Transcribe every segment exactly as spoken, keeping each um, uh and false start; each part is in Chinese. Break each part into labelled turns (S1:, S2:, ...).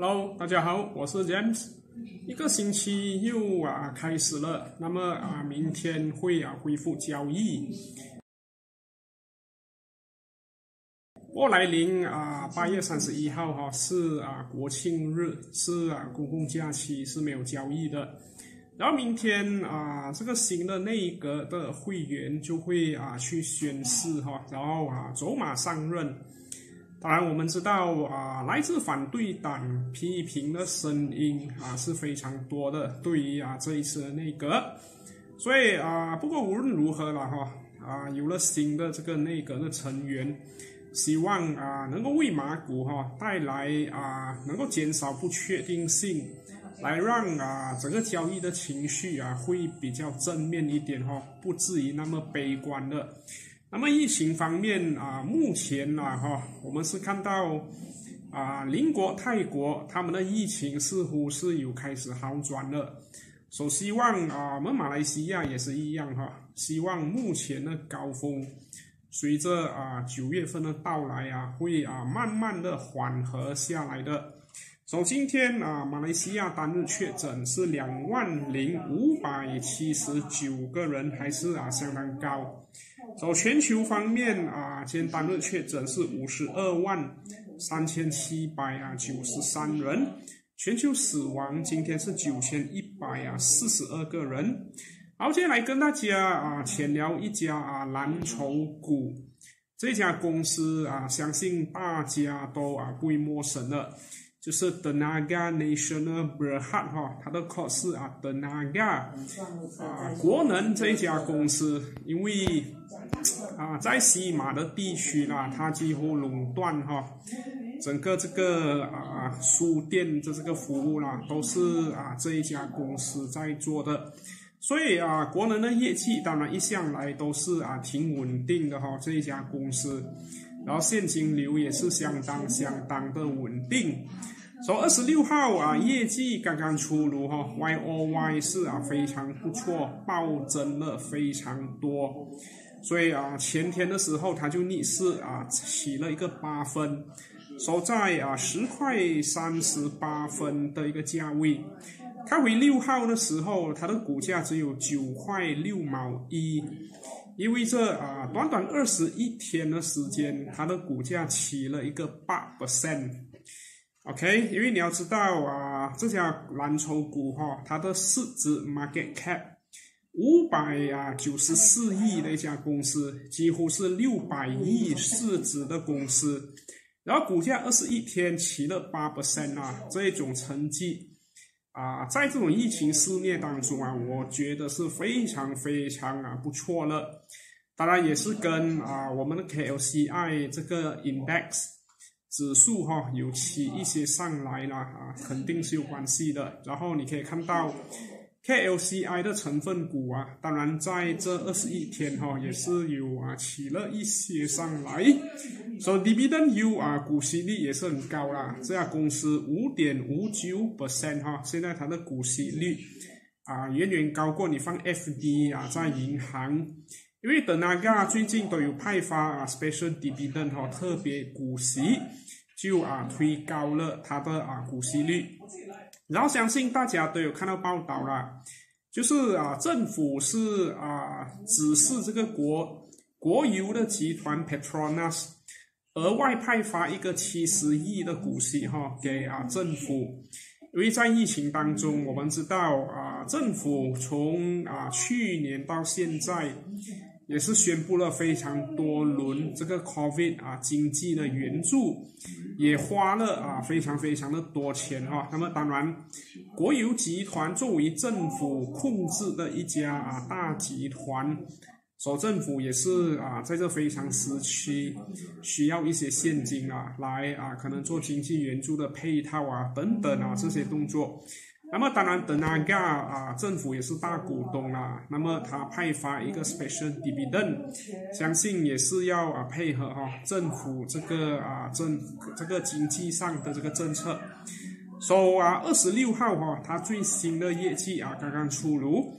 S1: Hello， 大家好，我是 James。一个星期又啊开始了，那么啊明天会啊恢复交易。过来临啊八月三十一号哈、是啊国庆日，是啊公共假期，是没有交易的。然后明天啊这个新的内阁的会员就会啊去宣誓哈，然后啊走马上任。当然，我们知道啊，来自反对党批评的声音啊是非常多的，对于啊这一次的内阁，所以啊，不过无论如何了哈啊，有了新的这个内阁的成员，希望啊能够为马股哈带来啊能够减少不确定性，来让啊整个交易的情绪啊会比较正面一点哈，不至于那么悲观的。那么疫情方面啊，目前啊哈，我们是看到啊邻国泰国他们的疫情似乎是有开始好转了，所以希望啊我们马来西亚也是一样哈，希望目前的高峰随着啊九月份的到来啊，会啊慢慢的缓和下来的。所以今天啊马来西亚单日确诊是两万零五百七十九个人，还是啊相当高。走全球方面啊，今天单日确诊是五十二万三千七百啊九十三人，全球死亡今天是九千一百啊四十二个人。好，接下来跟大家啊浅聊一家啊蓝筹股，这家公司啊，相信大家都啊不会陌生的，就是 TENAGANASIONAL BERHAD 哈，它的 code 是啊 TENAGA 啊国能这一家公司，因为啊在西马的地区啦，它几乎垄断哈整个这个啊书店的这个服务啦，都是啊这一家公司在做的。所以啊，国能的业绩当然一向来都是啊挺稳定的哈，这一家公司，然后现金流也是相当相当的稳定。所以二十六号啊，业绩刚刚出炉哈 ，Y O Y 是啊非常不错，暴增了非常多。所以啊，前天的时候它就逆势啊起了一个八分，收在啊十块三十八分的一个价位。看回六号的时候，它的股价只有九块六毛一，意味着啊，短短二十一天的时间，它的股价起了一个八 percent。OK， 因为你要知道啊，这家蓝筹股哈，它的市值 market cap 五百啊九十四亿的一家公司，几乎是六百亿市值的公司，然后股价二十一天起了八 percent 啊，这一种成绩。啊，在这种疫情肆虐当中啊，我觉得是非常非常啊不错了。当然也是跟啊我们的 K L C I 这个 index 指数哈、哦、有起一些上来了啊，肯定是有关系的。然后你可以看到 K L C I 的成分股啊，当然在这二十一天哈、哦、也是有啊起了一些上来。所以 dividend yield 啊，股息率也是很高啦。这家公司 五点五九 percent 哈，现在它的股息率啊，远远高过你放 F D 啊，在银行。因为 TENAGA 最近都有派发啊 special dividend 哈，特别股息就啊推高了它的啊股息率。然后相信大家都有看到报道啦，就是啊政府是啊指示这个国国油的集团 Petronas。额外派发一个七十亿的股息哈给啊政府，因为在疫情当中，我们知道啊政府从啊去年到现在也是宣布了非常多轮这个 COVID 啊经济的援助，也花了啊非常非常的多钱哈。那么当然，国油集团作为政府控制的一家啊大集团。所以政府也是啊，在这非常时期需要一些现金啊，来啊，可能做经济援助的配套啊，等等啊这些动作。那么当然 ，TENAGA 啊，政府也是大股东啦。那么他派发一个 special dividend， 相信也是要啊配合哈、啊、政府这个啊政这个经济上的这个政策。所以啊，二十六号哈、啊，它最新的业绩啊刚刚出炉。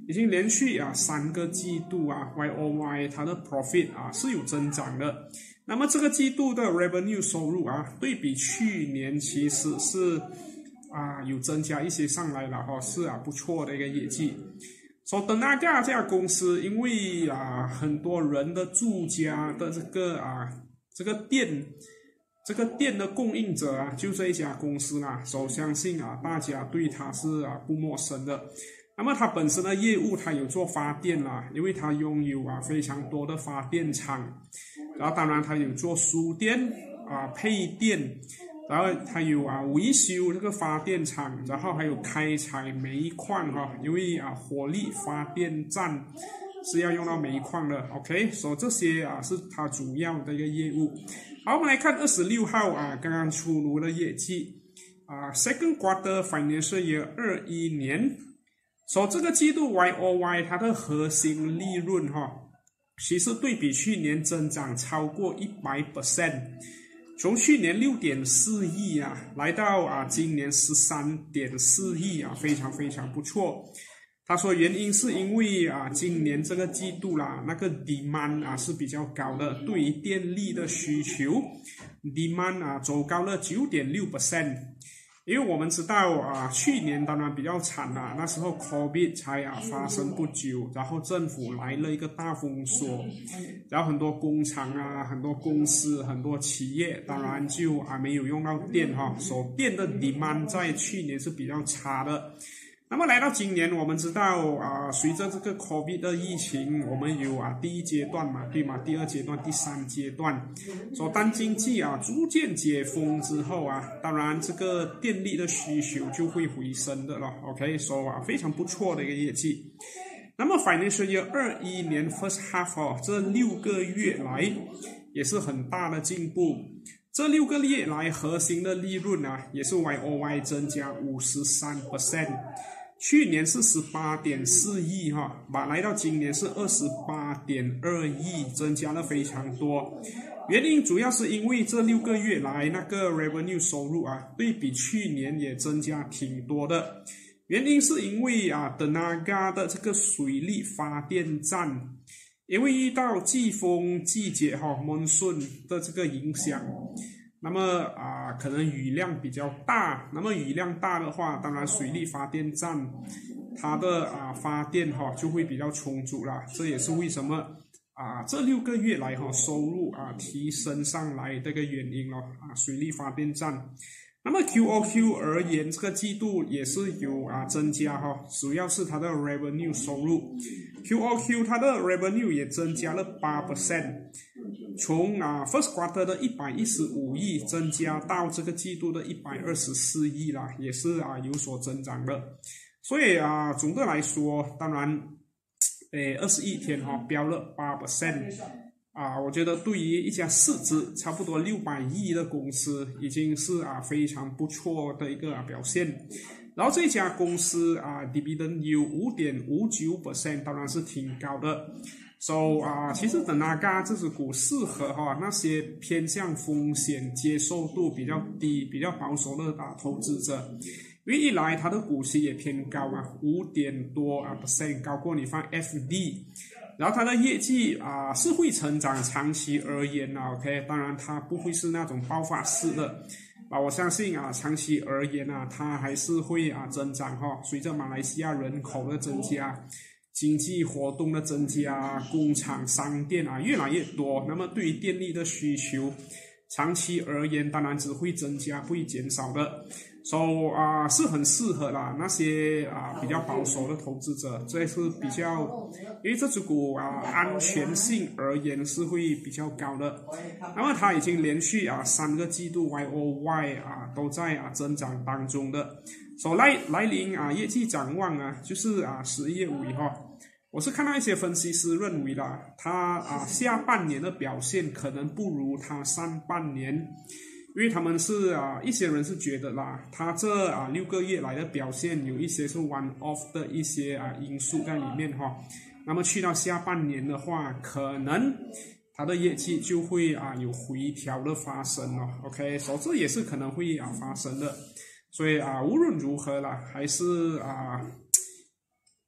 S1: 已经连续啊三个季度啊 Y O Y 它的 profit 啊是有增长的。那么这个季度的 revenue 收入啊，对比去年其实是啊有增加一些上来了哈，是啊不错的一个业绩。So TENAGA 这家公司，因为啊很多人的住家的这个啊这个店。这个电的供应者啊，就这一家公司啦，所以相信啊，大家对它是啊不陌生的。那么它本身的业务，它有做发电啦，因为它拥有啊非常多的发电厂，然后当然它有做输电啊配电，然后它有啊维修这个发电厂，然后还有开采煤矿哈，因为啊火力发电站是要用到煤矿的 ，OK， 所以这些啊是它主要的一个业务。好，我们来看二十六号啊，刚刚出炉的业绩啊 ，second quarter financial year 二一年，所以这个季度 Y O Y 它的核心利润哈，其实对比去年增长超过 百分之百， 从去年 六点四亿啊，来到啊今年 十三点四亿啊，非常非常不错。他说原因是因为啊，今年这个季度啦，那个 demand 啊是比较高的，对于电力的需求 demand 啊走高了 百分之九点六。因为我们知道啊，去年当然比较惨啦，那时候 COVID 才啊发生不久，然后政府来了一个大封锁，然后很多工厂啊、很多公司、很多企业，当然就啊没有用到电哈，所以电的 demand 在去年是比较差的。那么来到今年，我们知道啊，随着这个 COVID 的疫情，我们有啊第一阶段嘛，对吗？第二阶段、第三阶段，所以当经济啊逐渐解封之后啊，当然这个电力的需求就会回升的了。OK， 所以啊非常不错的一个业绩。那么 financial year 二一年 first half 哦，这六个月来也是很大的进步。这六个月来核心的利润啊，也是 Y O Y 增加 百分之五十三。去年是 十八点四亿哈，来到今年是 二十八点二亿，增加了非常多。原因主要是因为这六个月来那个 revenue 收入啊，对比去年也增加挺多的。原因是因为啊 TENAGA 的这个水力发电站，因为遇到季风季节哈 monsoon 的这个影响。那么啊，可能雨量比较大，那么雨量大的话，当然水力发电站它的啊发电哈就会比较充足啦。这也是为什么啊这六个月来哈收入啊提升上来的一个原因咯啊水力发电站。那么 Q O Q 而言，这个季度也是有啊增加哈，主要是它的 revenue 收入 ，Q O Q 它的 revenue 也增加了 百分之八。从啊 first quarter 的一百一十五亿增加到这个季度的一百二十四亿啦，也是啊有所增长的。所以啊总的来说，当然，诶二十一天哈、哦、飙了 百分之八。啊，我觉得对于一家市值差不多六百亿的公司，已经是啊非常不错的一个、啊、表现。然后这家公司啊 dividend 有 百分之五点五九， 当然是挺高的。So 啊，其实 TENAGA 这只股适合哈、啊、那些偏向风险接受度比较低、比较保守的啊投资者，因为一来它的股息也偏高啊，五点多啊 percent 高过你放 F D。然后它的业绩啊、呃、是会成长，长期而言啊 ，OK， 当然它不会是那种爆发式的啊，我相信啊，长期而言啊，它还是会啊增长哈、哦。随着马来西亚人口的增加，经济活动的增加，工厂、商店啊越来越多，那么对于电力的需求，长期而言当然只会增加，不会减少的。So 啊、呃、是很适合啦那些啊、呃、比较保守的投资者，这是比较，因为这只股啊、呃、安全性而言是会比较高的。那么它已经连续啊三个季度 Y O Y 啊都在啊增长当中的。So 来来临啊业绩展望啊，就是啊十一月尾哈，我是看到一些分析师认为啦，它啊下半年的表现可能不如它上半年。因为他们是啊，一些人是觉得啦，他这啊六个月来的表现有一些是 one off 的一些啊因素在里面哈。那么去到下半年的话，可能它的业绩就会啊有回调的发生了 ，OK， 所以这也是可能会啊发生的。所以啊，无论如何啦，还是啊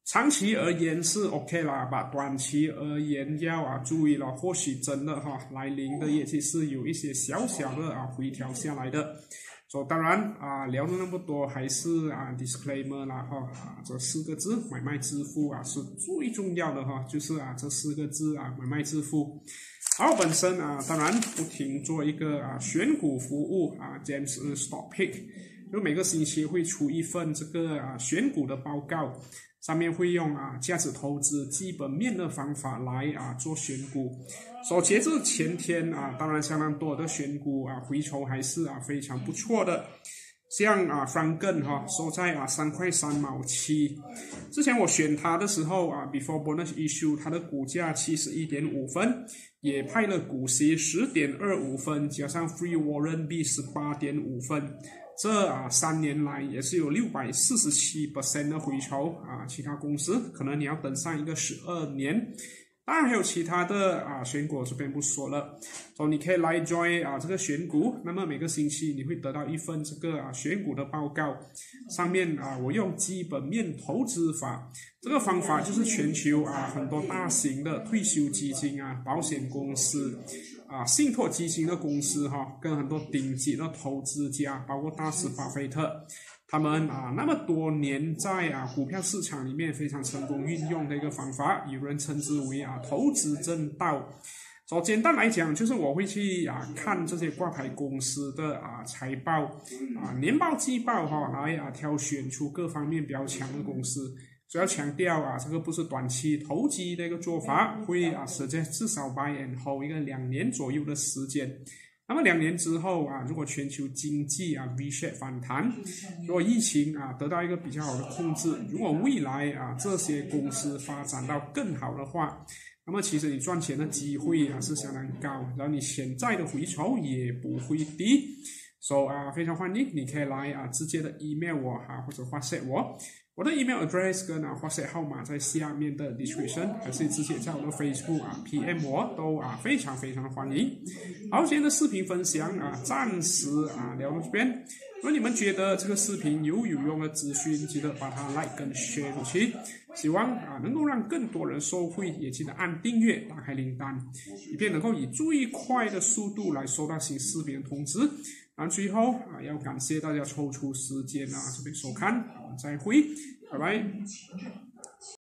S1: 长期而言是 OK 啦，把短期而言要啊注意了，或许真的哈来临的业绩是有一些小小的啊回调下来的。所、so, 当然啊聊了那么多，还是啊 disclaimer 啦哈啊这四个字买卖致富啊是最重要的哈，就是啊这四个字啊买卖致富。而我本身啊当然不停做一个啊选股服务啊 James Stock Pick， 就每个星期会出一份这个啊选股的报告。上面会用啊价值投资基本面的方法来啊做选股，所、so, 截至前天啊，当然相当多的选股啊回抽还是啊非常不错的，像啊 FRONTKEN 哈收在啊三块三毛七，之前我选它的时候啊 before bonus issue 它的股价七十一点五分，也派了股息十点二五分，加上 free warrant B 十八点五分。这啊三年来也是有 百分之六百四十七 的回抽啊，其他公司可能你要等上一个十二年，当然还有其他的啊选股这边不说了，所以你可以来 join 啊这个选股，那么每个星期你会得到一份这个啊选股的报告，上面啊我用基本面投资法，这个方法就是全球啊很多大型的退休基金啊、保险公司。啊，信托基金的公司哈，跟很多顶级的投资家，包括大师巴菲特，他们啊那么多年在啊股票市场里面非常成功运用的一个方法，有人称之为啊投资正道。所以简单来讲，就是我会去啊看这些挂牌公司的啊财报啊年报季报哈，来啊挑选出各方面比较强的公司。主要强调啊，这个不是短期投机的一个做法，会啊时间至少 buy and hold 一个两年左右的时间。那么两年之后啊，如果全球经济啊 V-shape 反弹，如果疫情啊得到一个比较好的控制，如果未来啊这些公司发展到更好的话，那么其实你赚钱的机会啊是相当高，然后你潜在的回酬也不会低。所以啊，非常欢迎你可以来啊直接的 email 我哈、啊，或者 WhatsApp 我。我的 email address 跟啊 WhatsApp 号码在下面的 description， 还是直接在我的 Facebook 啊 P M 我都啊非常非常的欢迎。好，今天的视频分享啊暂时啊聊到这边。如果你们觉得这个视频有有用的资讯，记得把它 like 跟 share 出去。希望啊能够让更多人受惠，也记得按订阅，打开铃铛，以便能够以最快的速度来收到新视频的通知。那最后啊，要感谢大家抽出时间啊这边收看，啊再会，拜拜。